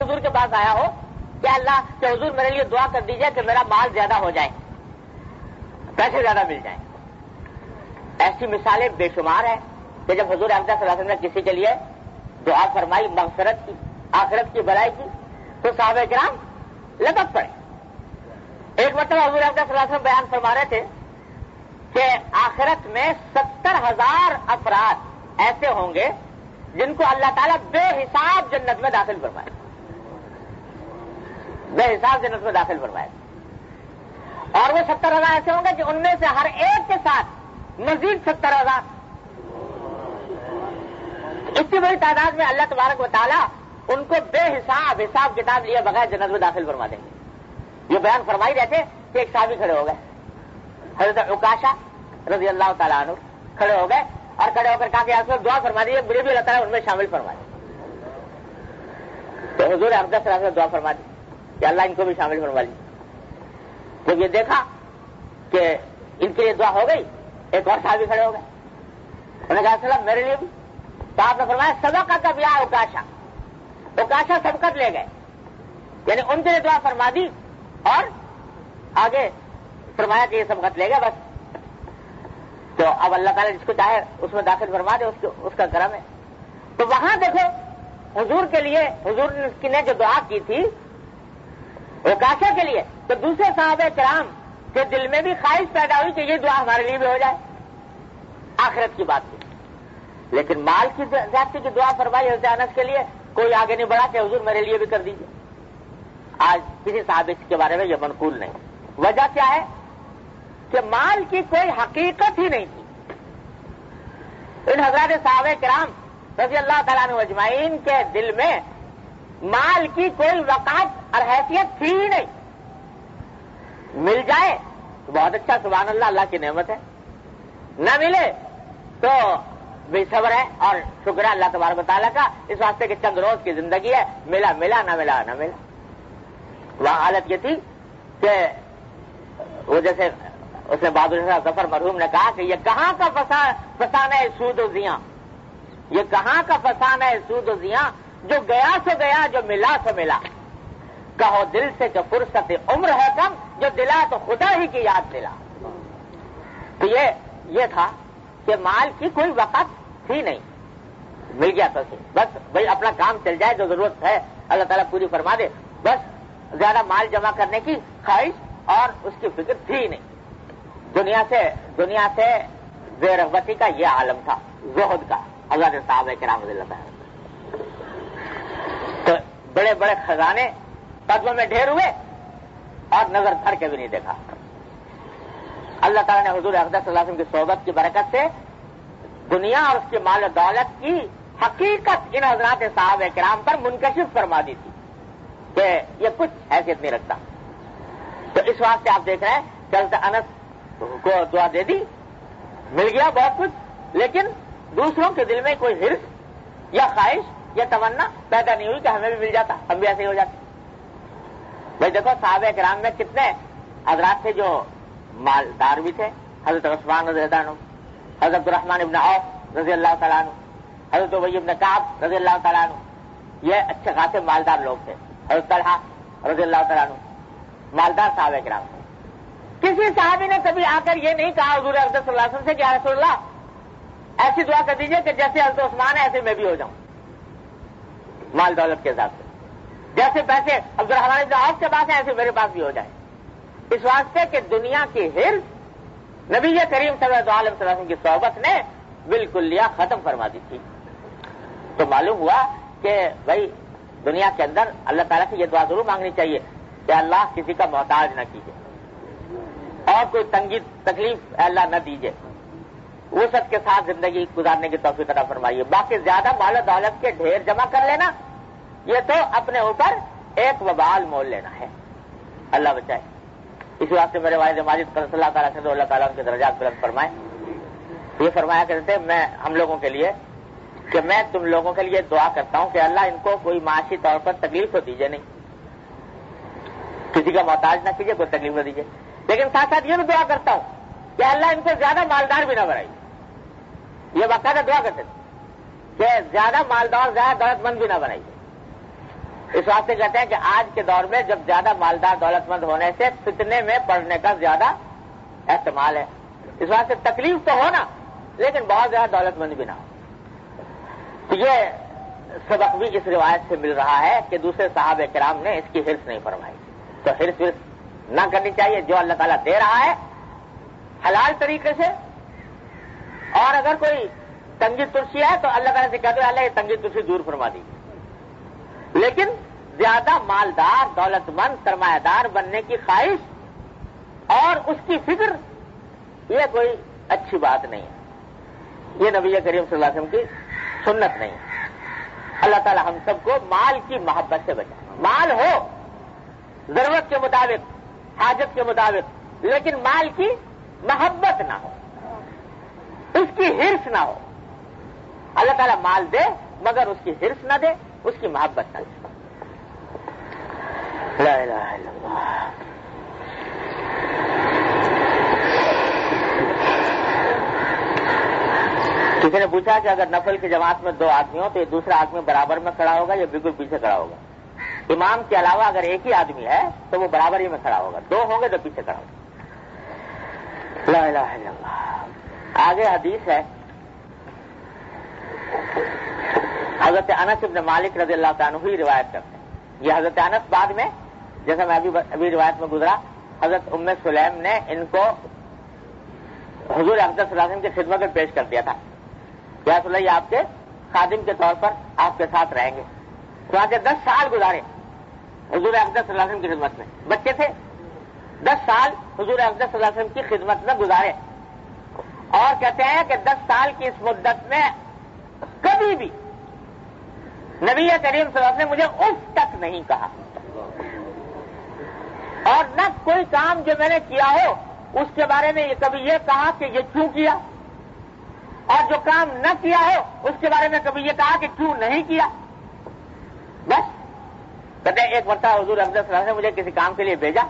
حضور کے پاس آیا ہو کہ اللہ کہ حضور میرے لیے دعا کر دیجئے کہ میرا مال زیادہ ہو جائے، پیسے زیادہ مل جائیں. ایسی مثالیں بے شمار ہیں کہ جب حضور اقدس صلی اللہ علیہ وسلم نے کسی کے لیے دعا فرمائی مغفرت کی، آخرت کی بھلائی کی، تو صحابہ کرام لپک پڑے. ایک مرتبہ حضور اقدس صلی اللہ علیہ وسلم بیان فرما رہے تھے کہ آخرت میں 70,000 افراد ایسے ہوں گے جن کو اللہ تعالیٰ بے حساب جنت میں داخل فرمائے، بے حساب جنت میں داخل فرمائے. اور وہ 70,000 ایسے ہوں گے کہ ان میں سے ہر ایک کے ساتھ مزید 70,000. اتنی بڑی تعداد میں اللہ تبارک و تعالیٰ ان کو بے حساب کتاب لیے بغیر جنت میں داخل فرما دیں گے. یہ بیان فرمائی رہتے کہ ایک صحابی کھڑے ہو گئے، حضرت عکاشہ رضی اللہ تعالیٰ عنہ کھڑے ہو گئے اور کھڑے ہو کر کہا کہ آپ لوگ دعا فرما دیجیے، مجھے بھی اللہ تعالیٰ ان میں شامل فرما دیں. تو حضور اقدس صلی اللہ علیہ وسلم دعا فرما دی کہ اللہ ان کو بھی شامل فرما لیجیے. جب یہ دیکھا کہ ان کے لیے دعا ہو گئی، ایک اور صحابی کھڑے ہو گئے، انہوں نے کہا سلام میرے لیے بھی. تو آپ نے فرمایا سبقہ کا بیا عکاشہ سبقت لے گئے، یعنی ان کے لیے دعا فرما دی اور آگے فرمایا کہ یہ سبقت لے گئے بس. تو اب اللہ تعالیٰ جس کو چاہے اس میں داخل فرما دے، اس کا کرم ہے. تو وہاں دیکھو حضور کے لیے حضور نے جو دعا کی تھی عکاشہ کے لیے، تو دوسرے صحابہ کرام کے دل میں بھی خواہش پیدا ہوئی کہ یہ دعا ہمارے لیے بھی ہو جائے، آخرت کی بات تھی. لیکن مال کی زیادتی کی دعا فرمائی حضرت انس کے لیے، کوئی آگے نہیں بڑھا کہ حضور میرے لیے بھی کر دیجیے. آج کسی صحابی کے بارے میں یہ منقول نہیں. وجہ کیا ہے کہ مال کی کوئی حقیقت ہی نہیں تھی. ان حضرات صحابہ کرام رضی اللہ تعالیٰ عنہ اجمعین کے دل میں مال کی کوئی وقعت اور حیثیت تھی ہی نہیں. مل جائے تو بہت اچھا، سبحان اللہ، اللہ کی نعمت ہے. نہ ملے تو بے صبر ہے اور شکر ہے اللہ تبارک و تعالیٰ کا، اس واسطے کہ چند روز کی زندگی ہے، ملا ملا نہ ملا نہ ملا. وہاں حالت یہ تھی کہ وہ جیسے اس نے بہادر شاہ ظفر مرحوم نے کہا کہ یہ کہاں کا فسانہ سود و زیاں، یہ کہاں کا فسانہ سود و زیاں، جو گیا سو گیا جو ملا سو ملا. کہو دل سے کہ فرصت عمر ہے کم، جو دلا تو خدا ہی کی یاد دلا. تو یہ تھا کہ مال کی کوئی وقت تھی نہیں، مل گیا تو بس بھائی اپنا کام چل جائے، جو ضرورت ہے اللہ تعالیٰ پوری فرما دے، بس زیادہ مال جمع کرنے کی خواہش اور اس کی فکر تھی نہیں. دنیا سے بے رغبتی کا یہ عالم تھا، زہد کا. حضرت صحابہ کرام رضی اللہ عنہ تو بڑے بڑے خزانے قدموں میں ڈھیر ہوئے اور نظر دھر کے بھی نہیں دیکھا. اللہ تعالیٰ نے حضور اقدس صلی اللہ علیہ وسلم کی صحبت کی برکت سے دنیا اور اس کی مال و دولت کی حقیقت ان حضرات صحابہ کرام پر منکشف فرما دی تھی کہ یہ کچھ حیثیت نہیں رکھتا. تو اس واسطے آپ دیکھ رہے ہیں کہ حضرت انس کو دعا دے دی، مل گیا بہت کچھ، لیکن دوسروں کے دل میں کوئی حرص یا خواہش یا تمنا پیدا نہیں ہوئی کہ ہمیں بھی مل جاتا، ہم بھی ایسے ہی ہو جاتے. بھائی دیکھو صحابہ کرام میں کتنے حضرات تھے جو مالدار بھی تھے. حضرت عثمان رضی اللہ عنہ، حضرت الرحمن ابن عوف رضی اللہ تعالیٰ عنہ، حضرت ابی ابن کعب رضی اللہ تعالیٰ عنہ، یہ اچھے خاصے مالدار لوگ تھے. حضرت طلحہ رضی اللہ تعالیٰ عنہ، مالدار صحابہ کرام تھے. کسی صحابی نے کبھی آ کر یہ نہیں کہا حضور اقدس صلی اللہ علیہ وسلم سے کہ یا رسول اللہ ایسی دعا کر دیجئے کہ جیسے حضرت عثمان ہے ایسے میں بھی ہو جاؤں مال دولت کے حساب سے، جیسے پیسے عبد الرحمن ابن عوف کے پاس ہیں ایسے میرے پاس بھی ہو جائے. اس واسطے کہ دنیا کی حرص نبی کریم صلی اللہ علیہ وسلم کی صحبت نے بالکل ختم فرما دی تھی. تو معلوم ہوا کہ بھائی دنیا کے اندر اللہ تعالیٰ سے یہ دعا ضرور مانگنی چاہیے کہ اللہ کسی کا محتاج نہ کیجیے اور کوئی تنگی تکلیف اللہ نہ دیجیے، وسعت کے ساتھ زندگی گزارنے کی توفیق عطا فرمائیے. باقی زیادہ مال و دولت کے ڈھیر جمع کر لینا یہ تو اپنے اوپر ایک وبال مول لینا ہے، اللہ بچائے. اس واسطے میرے والد ماجد قدس اللہ تعالیٰ سے اللہ تعالیٰ ان کے درجات بلند فرمائے. یہ فرمایا کرتے میں ہم لوگوں کے لیے کہ میں تم لوگوں کے لیے دعا کرتا ہوں کہ اللہ ان کو کوئی معاشی طور پر تکلیف تو دیجیے نہیں، کسی کا محتاج نہ کیجیے، کوئی تکلیف نہ دیجیے. لیکن ساتھ ساتھ یہ بھی دعا کرتا ہوں کہ اللہ ان کو زیادہ مالدار بھی نہ بنائیے. یہ باقاعدہ دعا کرتے تھے کہ زیادہ مالدار زیادہ دولت مند بھی نہ بنائیے. اس واسطے کہتے ہیں کہ آج کے دور میں جب زیادہ مالدار دولت مند ہونے سے فتنے میں پڑنے کا زیادہ احتمال ہے، اس واسطے تکلیف تو ہونا لیکن بہت زیادہ دولت مند بھی نہ ہو۔ تو یہ سبق بھی اس روایت سے مل رہا ہے کہ دوسرے صحابہ کرام نے اس کی حرص نہیں فرمائی، تو حرص نہ کرنی چاہیے۔ جو اللہ تعالیٰ دے رہا ہے حلال طریقے سے، اور اگر کوئی تنگی ترشی ہے تو اللہ تعالیٰ سے کہتے ہیں اللہ یہ تنگی ترشی دور فرما دیجیے، لیکن زیادہ مالدار دولت مند سرمایہ دار بننے کی خواہش اور اس کی فکر یہ کوئی اچھی بات نہیں ہے، یہ نبی کریم صلی اللہ علیہ وسلم کی سنت نہیں ہے۔ اللہ تعالیٰ ہم سب کو مال کی محبت سے بچائے۔ مال ہو ضرورت کے مطابق، حاجت کے مطابق، لیکن مال کی محبت نہ ہو، اس کی حرص نہ ہو۔ اللہ تعالیٰ مال دے مگر اس کی حرص نہ دے، اس کی محبت نہ دے۔ لا الہ الا اللہ۔ کسی نے پوچھا کہ اگر نفل کی جماعت میں 2 آدمی ہو تو یہ دوسرا آدمی برابر میں کھڑا ہوگا یا بالکل پیچھے کھڑا ہوگا؟ امام کے علاوہ اگر ایک ہی آدمی ہے تو وہ برابر ہی میں کھڑا ہوگا، 2 ہوں گے تو پیچھے کھڑا ہوگا۔ لا الہ الا اللہ۔ آگے حدیث ہے، حضرت انس بن مالک رضی اللہ تعالیٰ عنہ ہی روایت کرتے ہیں۔ یہ حضرت انس بعد میں، جیسا میں ابھی روایت میں گزرا، حضرت ام سلیم نے ان کو حضور اقدس صلی اللہ علیہ وسلم کی خدمت میں پیش کر دیا تھا، یا رسول اللہ یہ آپ کے خادم کے طور پر آپ کے ساتھ رہیں گے۔ تو آج 10 سال گزارے حضور اقدس صلی اللہ علیہ وسلم کی خدمت میں، بچے تھے، 10 سال حضور اقدس صلی اللہ علیہ وسلم کی خدمت میں گزارے، اور کہتے ہیں کہ 10 سال کی اس مدت میں کبھی بھی نبی کریم صلی اللہ علیہ وسلم نے مجھے اف تک نہیں کہا، اور نہ کوئی کام جو میں نے کیا ہو اس کے بارے میں کبھی یہ کہا کہ یہ کیوں کیا، اور جو کام نہ کیا ہو اس کے بارے میں کبھی یہ کہا کہ کیوں نہیں کیا۔ بس کہتے ہیں ایک مرتبہ حضور اقدس صلی اللہ علیہ وسلم نے مجھے کسی کام کے لیے بھیجا،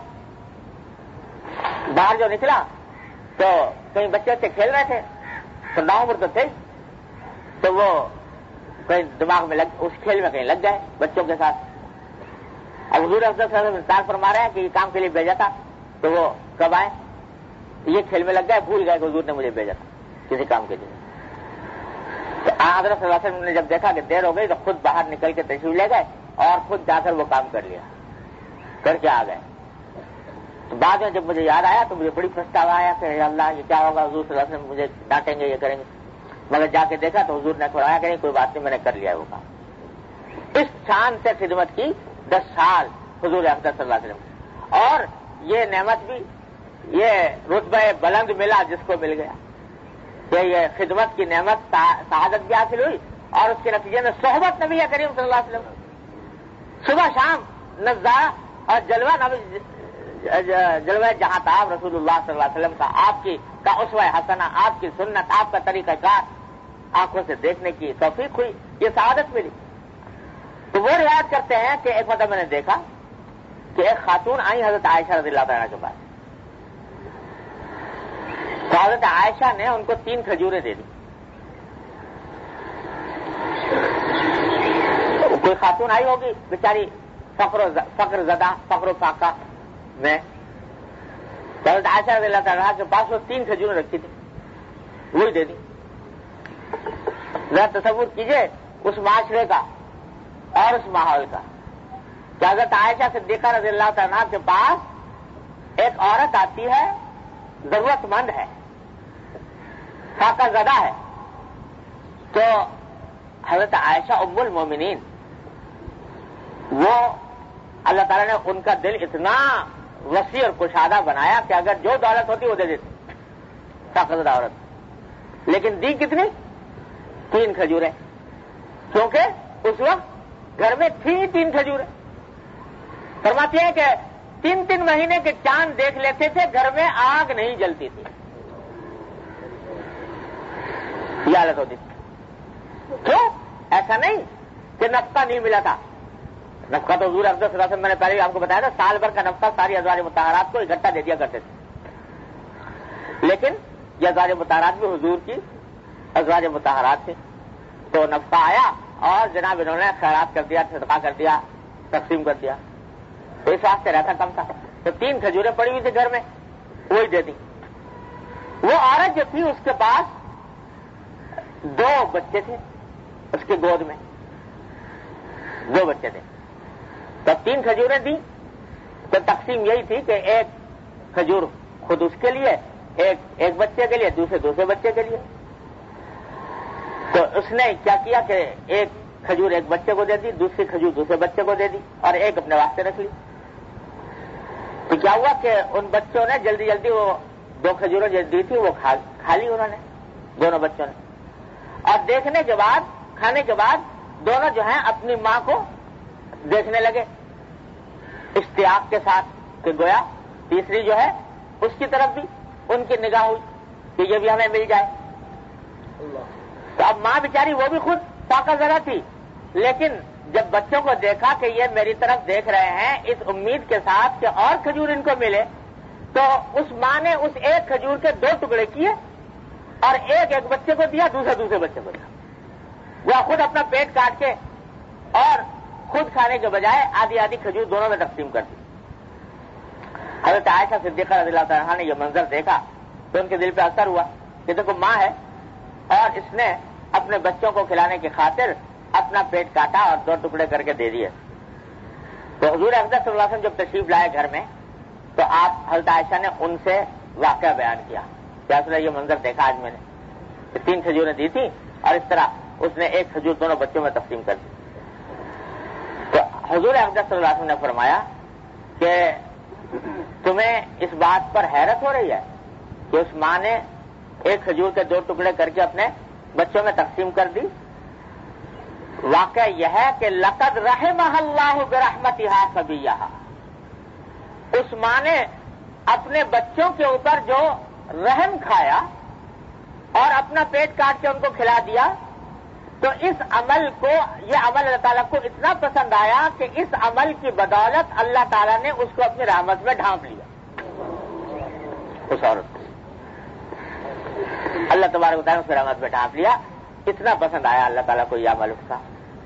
باہر جو نکلا تو کئی بچے سے کھیل رہے تھے، تو 9 عمر تو تھے، تو وہ کہیں دماغ میں اس کھیل میں کہیں لگ گئے بچوں کے ساتھ۔ اب حضور اقدس صلی اللہ علیہ وسلم انتظار فرما رہے ہیں کہ یہ کام کے لیے بھیجا تھا، تو وہ کب آئے؟ یہ کھیل میں لگ گئے، بھول گئے کہ حضور نے مجھے بھیجا تھا کسی کام کے لیے۔ تو حضرت صلی اللہ علیہ وسلم نے جب دیکھا کہ دیر ہو گئی تو خود باہر نکل کے تشریف لے گئے اور خود جا کر وہ کام کر لیا، کر کے آ گئے۔ تو بعد میں جب مجھے یاد آیا تو مجھے بڑی پچھتاوا آیا کہ یا اللہ یہ کیا ہوگا، حضور صلی اللہ علیہ وسلم مجھے ڈانٹیں گے، یہ کریں گے، مگر جا کے دیکھا تو حضور نے چھوڑایا کہ نہیں کوئی بات نہیں، میں نے کر لیا وہ کام۔ اس شان سے خدمت کی 10 سال حضور اقدس صلی اللہ علیہ وسلم، اور یہ نعمت بھی، یہ رتبہ بلند ملا جس کو مل گیا کہ یہ خدمت کی نعمت سعادت بھی حاصل ہوئی، اور اس کے نتیجے میں صحبت نبی کریم صلی اللہ علیہ وسلم، صبح شام نظارہ اور جلوہ جہاں تاب رسول اللہ صلی اللہ علیہ وسلم کا، آپ کی کا اسوہ حسنہ، آپ کی سنت، آپ کا طریقہ کار آنکھوں سے دیکھنے کی توفیق ہوئی، یہ سعادت ملی۔ تو وہ روایت کرتے ہیں کہ ایک مرتبہ میں نے دیکھا کہ ایک خاتون آئی حضرت عائشہ رضی اللہ تعالیٰ کے پاس، تو حضرت عائشہ نے ان کو 3 کھجوریں دے دی۔ کوئی خاتون آئی ہوگی بیچاری فقر زدہ، فقر و فاقہ میں، تو حضرت عائشہ رضی اللہ تعالیٰ کے پاس وہ 3 کھجوریں رکھی تھی، وہی دے دی۔ ذرا تصور کیجئے اس معاشرے کا اور اس ماحول کا کہ حضرت عائشہ صدیقہ رضی اللہ تعالیٰ کے پاس ایک عورت آتی ہے، ضرورت مند ہے، فاقہ زدہ ہے، تو حضرت عائشہ ام المومنین، وہ اللہ تعالیٰ نے ان کا دل اتنا وسیع اور کشادہ بنایا کہ اگر جو دولت ہوتی وہ دے دیتی، فاقہ زدہ عورت، لیکن دی کتنی؟ 3 کھجوریں، کیونکہ اس وقت گھر میں تھی 3 کھجوریں۔ فرماتی ہیں کہ 3 مہینے کے چاند دیکھ لیتے تھے، گھر میں آگ نہیں جلتی تھی، یہ حالت ہوتی تھی۔ کیوں؟ ایسا نہیں کہ نفقہ نہیں ملا تھا، نفقہ تو حضور اقدس صلی اللہ علیہ وسلم، میں نے پہلے بھی آپ کو بتایا تھا، سال بھر کا نفقہ ساری ازواج مطہرات کو اکٹھا دے دیا کرتے تھے، لیکن یہ ازواج مطہرات بھی حضور کی ازواج مطہرات تھے، تو نفقہ آیا اور جناب انہوں نے خیرات کر دیا، صدقہ کر دیا، تقسیم کر دیا. تو اس واسطے رہتا کم تھا. تو 3 کھجوریں پڑی ہوئی تھی گھر میں, وہی دے دی. وہ عورت جو تھی اس کے پاس 2 بچے تھے, اس کی گود میں 2 بچے تھے. تو 3 کھجوریں دی. تو تقسیم یہی تھی کہ ایک کھجور خود اس کے لیے, ایک بچے کے لیے, دوسرے بچے کے لیے. تو اس نے کیا کیا کہ ایک کھجور ایک بچے کو دے دی, دوسری کھجور دوسرے بچے کو دے دی, اور ایک اپنے واسطے رکھ لی. تو کیا ہوا کہ ان بچوں نے جلدی جلدی وہ 2 کھجوریں جو دی تھی وہ کھا لی انہوں نے, دونوں بچوں نے. اور دیکھنے کے بعد, کھانے کے بعد دونوں جو ہیں اپنی ماں کو دیکھنے لگے اشتیاق کے ساتھ, کہ گویا تیسری جو ہے اس کی طرف بھی ان کی نگاہ ہوئی کہ یہ بھی ہمیں مل جائے. تو اب ماں بیچاری وہ بھی خود پاکہ زرہ تھی, لیکن جب بچوں کو دیکھا کہ یہ میری طرف دیکھ رہے ہیں اس امید کے ساتھ کہ اور کھجور ان کو ملے, تو اس ماں نے اس ایک کھجور کے 2 ٹکڑے کیے اور ایک بچے کو دیا, دوسرے بچے کو دیا. وہ خود اپنا پیٹ کاٹ کے اور خود کھانے کے بجائے آدھی کھجور دونوں میں تقسیم کر دی. حضرت عائشہ صدیقہ رضی اللہ تعالیٰ نے یہ منظر دیکھا تو ان کے دل پہ اثر ہوا کہ دیکھو ماں ہے اور اس نے اپنے بچوں کو کھلانے کی خاطر اپنا پیٹ کاٹا اور 2 ٹکڑے کر کے دے دیے. تو حضور اقدس صلی اللہ علیہ وسلم جب تشریف لائے گھر میں تو آپ حضرت عائشہ نے ان سے واقعہ بیان کیا کہ اصل یہ منظر دیکھا آج میں نے, 3 کھجوریں دی تھی اور اس طرح اس نے ایک کھجور دونوں بچوں میں تقسیم کر دی. تو حضور اقدس صلی اللہ علیہ وسلم نے فرمایا کہ تمہیں اس بات پر حیرت ہو رہی ہے کہ اس ماں نے ایک کھجور کے 2 ٹکڑے کر کے اپنے بچوں میں تقسیم کر دی. واقعہ یہ ہے کہ لقد رحمہ اللہ برحمتہا صبیہا, اس ماں نے اپنے بچوں کے اوپر جو رحم کھایا اور اپنا پیٹ کاٹ کے ان کو کھلا دیا, تو اس عمل کو, یہ عمل اللہ تعالیٰ کو اتنا پسند آیا کہ اس عمل کی بدولت اللہ تعالیٰ نے اس کو اپنی رحمت میں ڈھانپ لیا. اس عورت کو اللہ تبارک و تعالیٰ نے اس کی رحمت میں ڈھانپ لیا, اتنا پسند آیا اللہ تعالیٰ کو یہ عمل اس کا.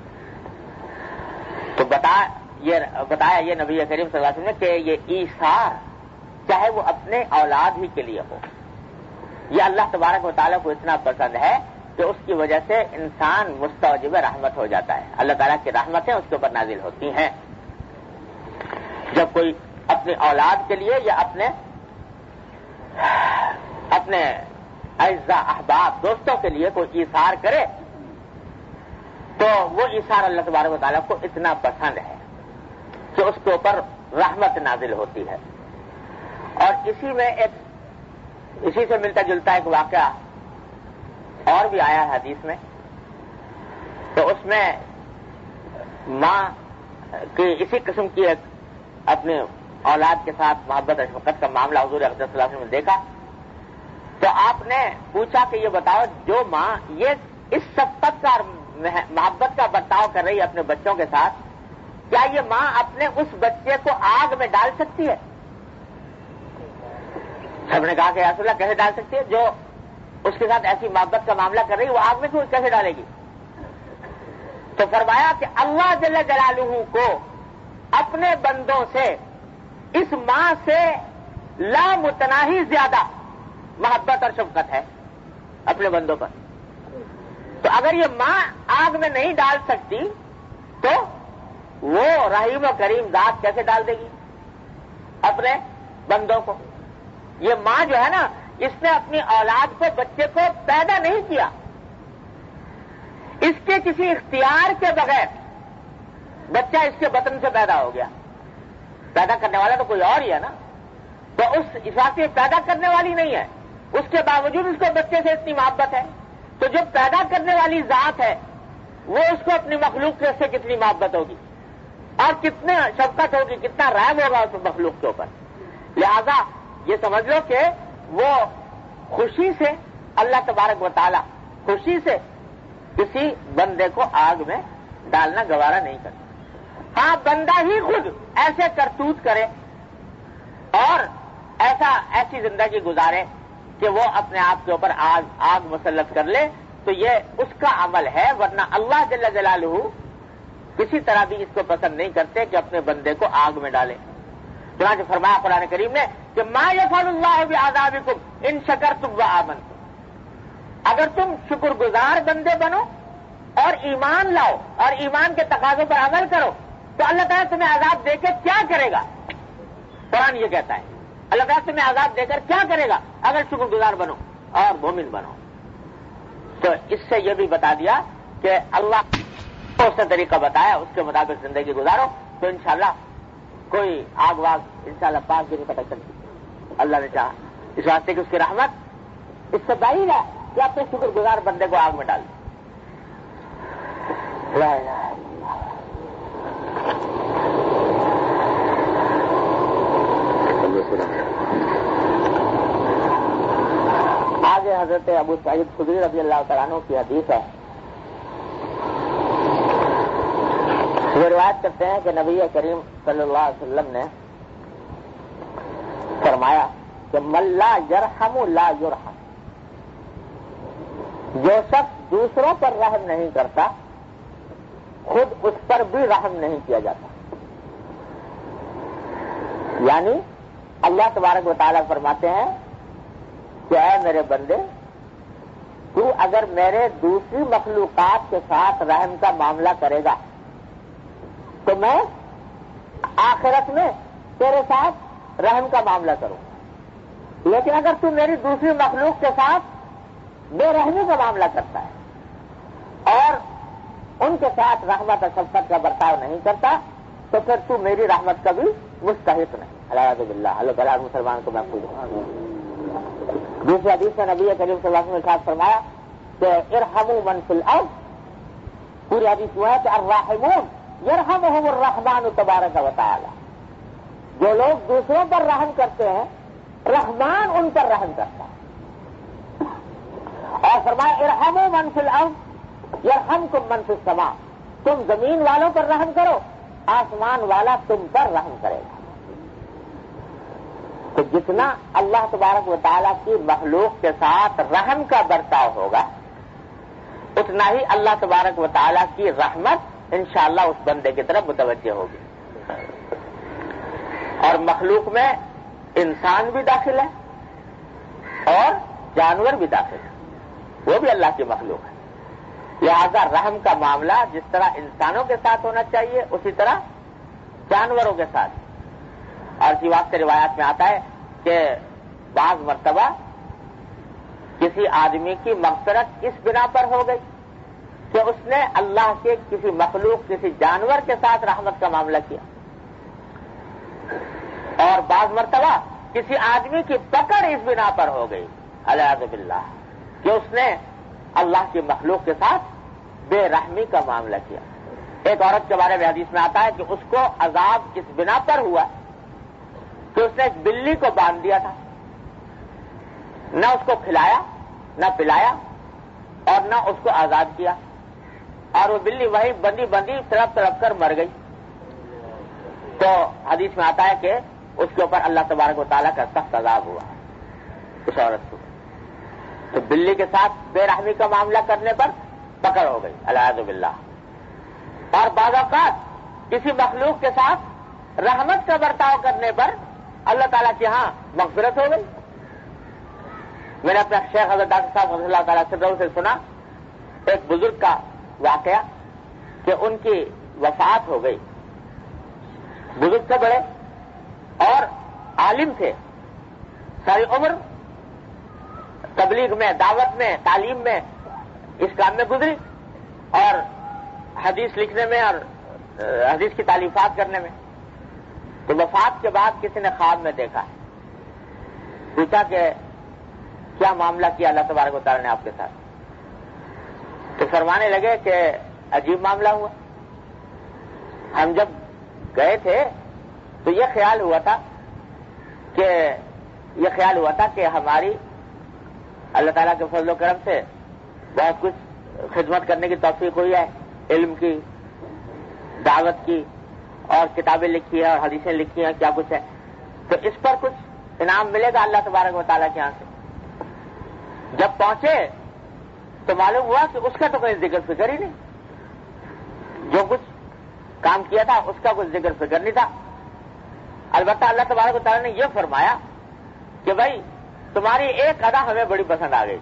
تو بتایا یہ نبی کریم صلی اللہ علیہ وسلم نے کہ یہ ایثار چاہے وہ اپنے اولاد ہی کے لیے ہو, یہ اللہ تبارک و تعالیٰ کو اتنا پسند ہے کہ اس کی وجہ سے انسان مستوجب رحمت ہو جاتا ہے. اللہ تعالیٰ کی رحمتیں اس کے اوپر نازل ہوتی ہیں جب کوئی اپنی اولاد کے لیے یا اپنے اعزاء احباب دوستوں کے لیے کوئی ایثار کرے, تو وہ ایثار اللہ تبارک و تعالیٰ کو اتنا پسند ہے کہ اس کے اوپر رحمت نازل ہوتی ہے. اور اسی سے ملتا جلتا ایک واقعہ اور بھی آیا ہے حدیث میں. تو اس میں ماں کی اسی قسم کی ایک اپنے اولاد کے ساتھ محبت اور شفقت کا معاملہ حضور اقدس صلی اللہ علیہ وسلم نے دیکھا. تو آپ نے پوچھا کہ یہ بتاؤ, جو ماں یہ اس شفقت کا اور محبت کا برتاؤ کر رہی ہے اپنے بچوں کے ساتھ, کیا یہ ماں اپنے اس بچے کو آگ میں ڈال سکتی ہے؟ سب نے کہا کہ یا رسول اللہ کیسے ڈال سکتی ہے, جو اس کے ساتھ ایسی محبت کا معاملہ کر رہی ہے وہ آگ میں کیسے ڈالے گی؟ تو فرمایا کہ اللہ جل جلالہ کو اپنے بندوں سے اس ماں سے لامتناہی زیادہ محبت اور شفقت ہے اپنے بندوں پر. تو اگر یہ ماں آگ میں نہیں ڈال سکتی تو وہ رحیم و کریم ذات کیسے ڈال دے گی اپنے بندوں کو؟ یہ ماں جو ہے نا, اس نے اپنی اولاد کو, بچے کو پیدا نہیں کیا, اس کے کسی اختیار کے بغیر بچہ اس کے بطن سے پیدا ہو گیا. پیدا کرنے والا تو کوئی اور ہی ہے نا, تو اس واسطے پیدا کرنے والی نہیں ہے, اس کے باوجود اس کو بچے سے اتنی محبت ہے. تو جو پیدا کرنے والی ذات ہے وہ اس کو اپنی مخلوق سے کتنی محبت ہوگی اور کتنا شفقت ہوگی, کتنا رحم ہوگا اس مخلوق کے اوپر. لہذا یہ سمجھ لو کہ وہ خوشی سے, اللہ تبارک و تعالی خوشی سے کسی بندے کو آگ میں ڈالنا گوارا نہیں کرتا. ہاں, بندہ ہی خود ایسے کرتوت کرے اور ایسی زندگی گزارے کہ وہ اپنے آپ کے اوپر آگ مسلط کر لے, تو یہ اس کا عمل ہے. ورنہ اللہ جل جلالہ کسی طرح بھی اس کو پسند نہیں کرتے کہ اپنے بندے کو آگ میں ڈالیں. چنانچہ فرمایا قرآن کریم نے کہ ما یفعل اللہ بعذابکم ان شکرتم وآمنتم. اگر تم شکر گزار بندے بنو اور ایمان لاؤ اور ایمان کے تقاضوں پر عمل کرو تو اللہ تعالیٰ تمہیں عذاب دے کے کیا کرے گا؟ قرآن یہ کہتا ہے اللہ تعالیٰ تمہیں عذاب دے کر کیا کرے گا اگر شکر گزار بنو اور مومن بنو. تو اس سے یہ بھی بتا دیا کہ اللہ کو اس نے طریقہ بتایا اس کے مطابق زندگی گزارو تو انشاءاللہ کوئی آگ واگ انشاءاللہ پاک بھی نہیں پتہ چلتی. اللہ نے چاہا اس واسطے کہ اس کی رحمت اس سے بعید ہے کہ اپنے شکر گزار بندے کو آگ میں ڈال دیں. آگے حضرت ابو سعید خدری رضی اللہ تعالیٰ عنہ کی حدیث ہے. وہ روایت کرتے ہیں کہ نبی کریم صلی اللہ علیہ وسلم نے فرمایا کہ من لا یرحم لا یرحم. جو شخص دوسروں پر رحم نہیں کرتا خود اس پر بھی رحم نہیں کیا جاتا. یعنی اللہ تبارک و تعالیٰ فرماتے ہیں کہ اے میرے بندے تو اگر میرے دوسری مخلوقات کے ساتھ رحم کا معاملہ کرے گا تو میں آخرت میں تیرے ساتھ رحم کا معاملہ کروں. لیکن اگر تو میری دوسری مخلوق کے ساتھ بے رحمی کا معاملہ کرتا ہے اور ان کے ساتھ رحمت اور شفقت کا برتاؤ نہیں کرتا تو پھر تو میری رحمت کا بھی مستحق نہیں. الحمد للہ اللہ تعالیٰ مسلمان کو محفوظ ہو. دوسری حدیث میں نبی کریم صلی اللہ علیہ وسلم نے ارشاد فرمایا کہ ارحموا من فی الارض. پوری حدیث وہ ہے کہ الراحمون یرحمہم الرحمن تبارک و تعالی. جو لوگ دوسروں پر رحم کرتے ہیں رحمان ان پر رحم کرتا ہے. اور فرمایا ارحموا من فی الارض یرحمکم من فی السماء. تم زمین والوں پر رحم کرو آسمان والا تم پر رحم کرے گا. تو جتنا اللہ تبارک و تعالیٰ کی مخلوق کے ساتھ رحم کا برتاؤ ہوگا اتنا ہی اللہ تبارک و تعالیٰ کی رحمت انشاءاللہ اس بندے کی طرف متوجہ ہوگی. اور مخلوق میں انسان بھی داخل ہے اور جانور بھی داخل ہے, وہ بھی اللہ کی مخلوق ہے. لہذا رحم کا معاملہ جس طرح انسانوں کے ساتھ ہونا چاہیے اسی طرح جانوروں کے ساتھ. اور اسی واسطے روایات میں آتا ہے کہ بعض مرتبہ کسی آدمی کی مغفرت اس بنا پر ہو گئی کہ اس نے اللہ کے کسی مخلوق کسی جانور کے ساتھ رحمت کا معاملہ کیا, اور بعض مرتبہ کسی آدمی کی پکڑ اس بنا پر ہو گئی الیاذ باللہ کہ اس نے اللہ کی مخلوق کے ساتھ بے رحمی کا معاملہ کیا. ایک عورت کے بارے میں حدیث میں آتا ہے کہ اس کو عذاب اس بنا پر ہوا کہ اس نے ایک بلی کو باندھ دیا تھا, نہ اس کو کھلایا نہ پلایا اور نہ اس کو آزاد کیا, اور وہ بلی وہی بندی تڑپ تڑپ کر مر گئی. تو حدیث میں آتا ہے کہ اس کے اوپر اللہ تبارک و تعالیٰ کا سخت عذاب ہوا اس عورت کو. تو بلی کے ساتھ بے رحمی کا معاملہ کرنے پر پکڑ ہو گئی الیاذ باللہ. اور بعض اوقات کسی مخلوق کے ساتھ رحمت کا برتاؤ کرنے پر اللہ تعالیٰ کی ہاں مغفرت ہو گئی. میں نے اپنے شیخ حضرت ڈاکٹر صاحب رضی اللہ تعالیٰ سے سنا ایک بزرگ کا واقعہ کہ ان کی وفات ہو گئی. بزرگ تھے بڑے اور عالم تھے, ساری عمر تبلیغ میں دعوت میں تعلیم میں اس کام میں گزری اور حدیث لکھنے میں اور حدیث کی تالیفات کرنے میں. تو وفات کے بعد کسی نے خواب میں دیکھا, پوچھا کہ کیا معاملہ کیا اللہ تبارک و تعالیٰ نے آپ کے ساتھ؟ تو فرمانے لگے کہ عجیب معاملہ ہوا. ہم جب گئے تھے تو یہ خیال ہوا تھا کہ ہماری اللہ تعالیٰ کے فضل و کرم سے بہت کچھ خدمت کرنے کی توفیق ہوئی ہے, علم کی, دعوت کی, اور کتابیں لکھی ہیں اور حدیثیں لکھی ہیں, کیا کچھ ہے, تو اس پر کچھ انعام ملے گا اللہ تبارک و تعالیٰ کے یہاں سے. جب پہنچے تو معلوم ہوا کہ اس کا تو کوئی ذکر فکر ہی نہیں. جو کچھ کام کیا تھا اس کا کچھ ذکر فکر نہیں تھا. البتہ اللہ تبارک و تعالیٰ نے یہ فرمایا کہ بھائی تمہاری ایک ادا ہمیں بڑی پسند آ گئی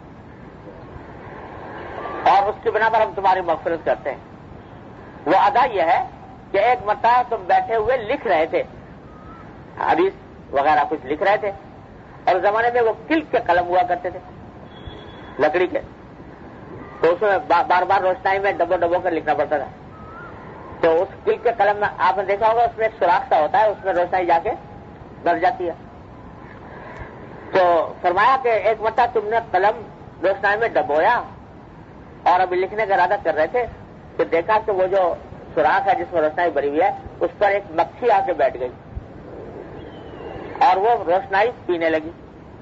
اور اس کی بنا پر ہم تمہاری مغفرت کرتے ہیں. وہ ادا یہ ہے کہ ایک مرتبہ تم بیٹھے ہوئے لکھ رہے تھے، حدیث وغیرہ کچھ لکھ رہے تھے، اور اس زمانے میں وہ کلک کے قلم ہوا کرتے تھے لکڑی کے، تو اس میں بار بار روشنائی میں ڈبو کر لکھنا پڑتا تھا. تو اس کلک کے قلم میں آپ نے دیکھا ہوگا اس میں ایک سوراخ سا ہوتا ہے، اس میں روشنائی جا کے ڈر جاتی ہے. تو فرمایا کہ ایک مرتبہ تم نے قلم روشنائی میں ڈبویا اور ابھی لکھنے کا ارادہ کر رہے تھے کہ دیکھا کہ وہ جو سوراخ ہے جس میں روشنائی بھری ہوئی ہے اس پر ایک مکھی آ کے بیٹھ گئی اور وہ روشنائی پینے لگی.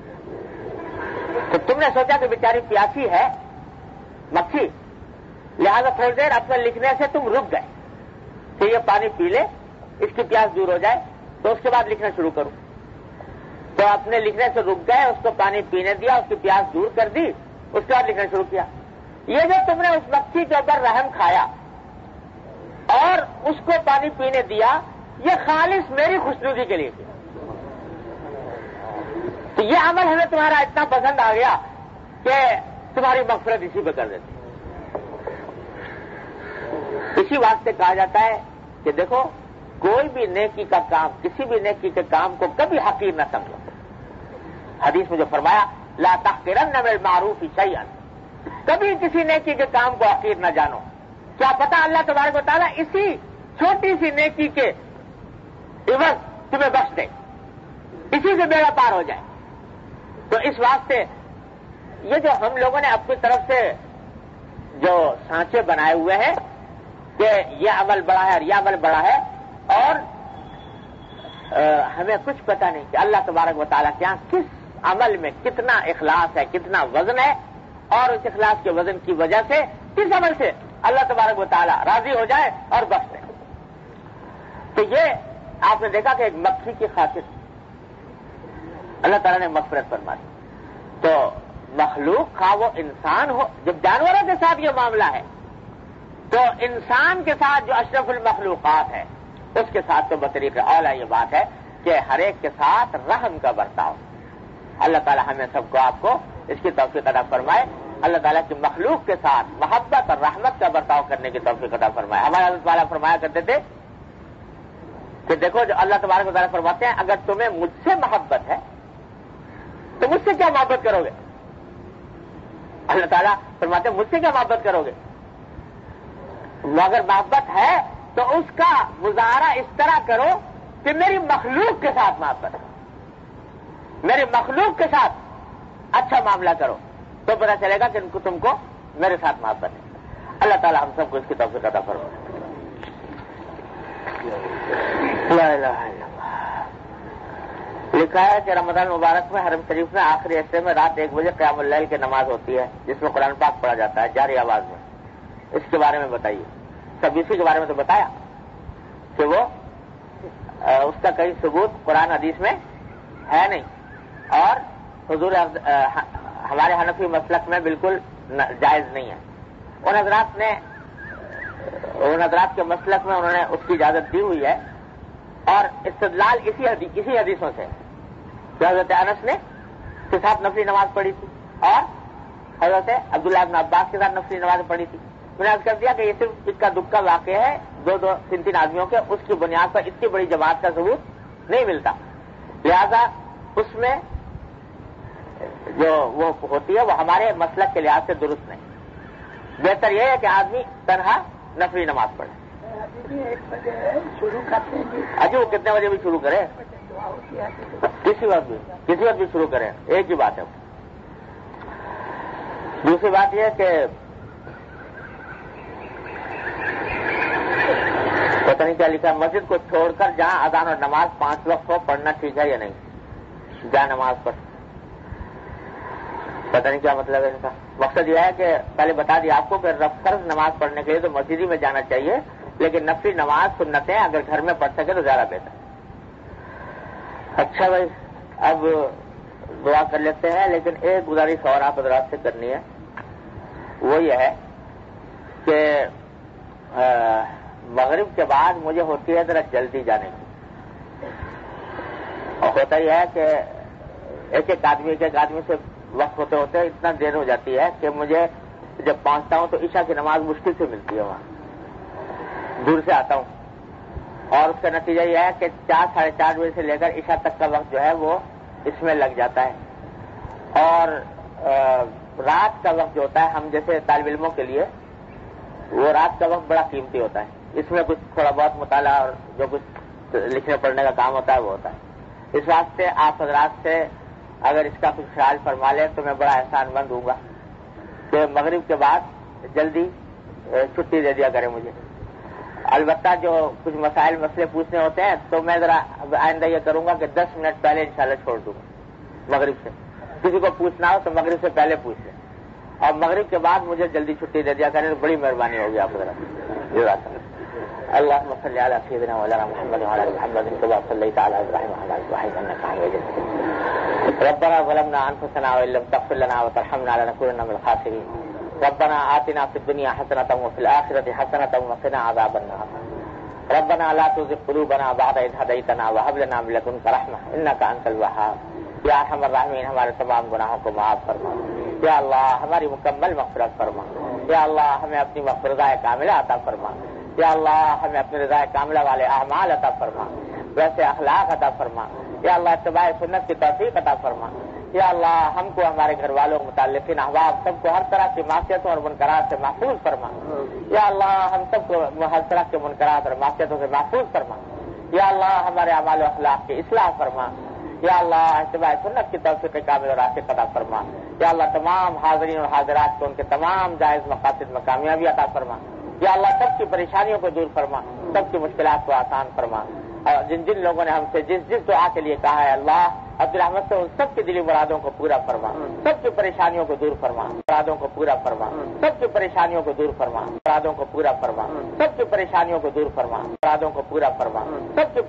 تو تم نے سوچا کہ بیچاری پیاسی ہے مکھی، لہذا تھوڑی دیر اپنے لکھنے سے تم رک گئے کہ یہ پانی پی لے، اس کی پیاس دور ہو جائے تو اس کے بعد لکھنا شروع کروں. تو اپنے لکھنے سے رک گئے، اس کو پانی پینے دیا، اس کی پیاس دور کر دی، اس کے بعد لکھنا شروع کیا. یہ جو تم نے اس مکھی کے اوپر رحم کھایا اور اس کو پانی پینے دیا، یہ خالص میری خوشنودی کے لیے کیا. تو یہ عمل ہمیں تمہارا اتنا پسند آ گیا کہ تمہاری مغفرت اسی پہ کر دیتی. اسی واسطے کہا جاتا ہے کہ دیکھو کوئی بھی نیکی کا کام، کسی بھی نیکی کے کام کو کبھی حقیر نہ سمجھو. حدیث میں جو فرمایا لا تحقرن من المعروف شیئا، کبھی کسی نیکی کے کام کو حقیر نہ جانو. کیا پتا اللہ تبارک و تعالیٰ اسی چھوٹی سی نیکی کے عوض تمہیں بخش دے، اسی سے بیڑا پار ہو جائے. تو اس واسطے یہ جو ہم لوگوں نے اپنی طرف سے جو سانچے بنائے ہوئے ہیں کہ یہ عمل بڑا ہے اور یہ عمل بڑا ہے، اور ہمیں کچھ پتہ نہیں کہ اللہ تبارک و تعالیٰ کے یہاں کس عمل میں کتنا اخلاص ہے، کتنا وزن ہے، اور اس اخلاص کے وزن کی وجہ سے کس عمل سے اللہ تبارک و تعالیٰ راضی ہو جائے اور بخش دے. تو یہ آپ نے دیکھا کہ ایک مکھی کی خاطر اللہ تعالیٰ نے مغفرت فرما دی. تو مخلوق خواہ وہ انسان ہو، جب جانوروں کے ساتھ یہ معاملہ ہے تو انسان کے ساتھ جو اشرف المخلوقات ہے اس کے ساتھ تو بطریق اولا یہ بات ہے کہ ہر ایک کے ساتھ رحم کا برتاؤ. اللہ تعالیٰ ہمیں سب کو آپ کو اس کی توفیق عطا فرمائے. اللہ تعالیٰ کی مخلوق کے ساتھ محبت اور رحمت کا برتاؤ کرنے کی توفیق عطا فرمائے. ہمارے حضرت والا فرمایا کرتے تھے کہ دیکھو جو اللہ تبارک و تعالیٰ فرماتے ہیں اگر تمہیں مجھ سے محبت ہے تو مجھ سے کیا محبت کرو گے. اللہ تعالیٰ فرماتے ہیں مجھ سے کیا محبت کرو گے. اگر محبت ہے تو اس کا مظاہرہ اس طرح کرو کہ میری مخلوق کے ساتھ محبت ہے، میری مخلوق کے ساتھ اچھا معاملہ کرو تو پتہ چلے گا کہ تم کو میرے ساتھ محبت ہے. اللہ تعالیٰ ہم سب کو اس کی توفیق عطا فرمائے. لا الہ الا اللہ. لکھا ہے کہ رمضان مبارک میں حرم شریف میں آخری حصے میں رات 1 بجے قیام اللیل کی نماز ہوتی ہے جس میں قرآن پاک پڑھا جاتا ہے جاری آواز میں. اس کے بارے میں بتائیے. سب اسی کے بارے میں تو بتایا کہ وہ اس کا کئی ثبوت قرآن حدیث میں ہے نہیں، اور حضور ہمارے حنفی مسلک میں بالکل جائز نہیں ہے. ان حضرات کے مسلک میں انہوں نے اس کی اجازت دی ہوئی ہے، اور استدلال اسی حدیثوں سے کہ حضرت انس نے کے ساتھ نفلی نماز پڑھی تھی اور حضرت عبداللہ بن عباس کے ساتھ نفلی نماز پڑھی تھی. میں نے عرض کر دیا کہ یہ صرف اس کا دکھ کا واقعہ ہے، 2-3 آدمیوں کے، اس کی بنیاد پر اتنی بڑی جماعت کا ثبوت نہیں ملتا. لہذا اس میں جو وہ ہوتی ہے وہ ہمارے مسلک کے لحاظ سے درست نہیں. بہتر یہ ہے کہ آدمی تنہا نفلی نماز پڑھے. اجی وہ کتنے بجے بھی شروع کرے، کسی وقت بھی شروع کرے، ایک ہی بات ہے. دوسری بات یہ ہے کہ پتہ نہیں کیا لکھا، مسجد کو چھوڑ کر جہاں اذان اور نماز 5 وقت ہو پڑھنا ٹھیک ہے یا نہیں. جہاں نماز پڑھ، پتہ نہیں کیا مطلب ہے اس کا. مقصد یہ ہے کہ پہلے بتا دیا آپ کو کہ فرض نماز پڑھنے کے لیے تو مسجد ہی میں جانا چاہیے، لیکن نفلی نماز سنتیں اگر گھر میں پڑھ سکے تو زیادہ بہتر. اچھا بھائی، اب دعا کر لیتے ہیں، لیکن ایک گزارش اور آپ حضرات سے کرنی ہے. وہ یہ ہے کہ مغرب کے بعد مجھے ہوتی ہے ذرا جلدی جانے کی. اور ہوتا ہی ہے کہ ایک ایک آدمی سے وقت ہوتے ہوتے اتنا دیر ہو جاتی ہے کہ مجھے جب پہنچتا ہوں تو عشاء کی نماز مشکل سے ملتی ہے. وہاں دور سے آتا ہوں اور اس کا نتیجہ یہ ہے کہ 4 ساڑھے 4 بجے سے لے کر عشاء تک کا وقت جو ہے وہ اس میں لگ جاتا ہے. اور رات کا وقت جو ہوتا ہے ہم جیسے طالب علموں کے لیے وہ رات کا وقت بڑا قیمتی ہوتا ہے. اس میں کچھ تھوڑا بہت مطالعہ اور جو کچھ لکھنے پڑھنے کا کام ہوتا ہے وہ ہوتا ہے. اس واسطے آپ حضرات سے اگر اس کا کچھ خیال فرما لیں تو میں بڑا احسان مند ہوں گا کہ مغرب کے بعد جلدی چھٹی دے دیا کریں مجھے. البتہ جو کچھ مسئلے پوچھنے ہوتے ہیں تو میں ذرا آئندہ یہ کروں گا کہ 10 منٹ پہلے انشاءاللہ چھوڑ دوں گا مغرب سے. کسی کو پوچھنا ہو تو مغرب سے پہلے پوچھ لیں اور مغرب کے بعد مجھے جلدی چھٹی دے دیا کریں تو بڑی مہربانی ہوگی آپ حضرات. اللهم صل على سيدنا مولانا محمد وعلى ال محمد كما صليت على ابراهيم وعلى ال ابراهيم انك حميد مجيد. ربنا ظلمنا انفسنا وان لم تغفر لنا وترحمنا لنكونن من الخاسرين. ربنا آتنا في الدنيا حسنة وفي الآخرة حسنة وقنا عذاب النار. ربنا لا تزغ قلوبنا بعد إذ هديتنا وهب لنا من لدنك رحمة إنك أنت الوهاب. یا ارحم الراحمین ہمارے تمام گناہوں کو معاف فرما. یا اللہ ہماری مکمل مغفرت فرما. یا اللہ ہمیں اپنی مغفرت کاملہ عطا فرما. یا اللہ ہمیں اپنی رضا کاملہ والے اعمال عطا فرما, ویسے اخلاق عطا فرما. یا اللہ اتباع سنت کی توفیق عطا فرما. یا اللہ ہم کو ہمارے گھر والوں متعلقین احباب سب کو ہر طرح کی معصیتوں اور منکرات سے محفوظ فرما. یا اللہ ہم سب کو ہر طرح کے منکرات اور معصیتوں سے محفوظ فرما. یا اللہ ہمارے اعمال و اخلاق کی اصلاح فرما. یا اللہ اتباع سنت کی توفیق کامل اور راشد عطا فرما. یا اللہ تمام حاضرین اور حاضرات کو ان کے تمام جائز مقاصد میں کامیابی عطا فرما. یا اللہ سب کی پریشانیوں کو دور فرما, سب کی مشکلات کو آسان فرما. اور جن جن لوگوں نے ہم سے جس دعا کے لیے کہا ہے اللہ عبدالرحمت سے ان سب کی دلی مرادوں کو پورا فرما, سب کی پریشانیوں کو دور فرما, مرادوں کو پورا فرما, سب کی پریشانیوں کو دور فرما, مرادوں کو پورا فرما, سب کی پریشانیوں کو دور فرما, مرادوں کو پورا فرما, سب کی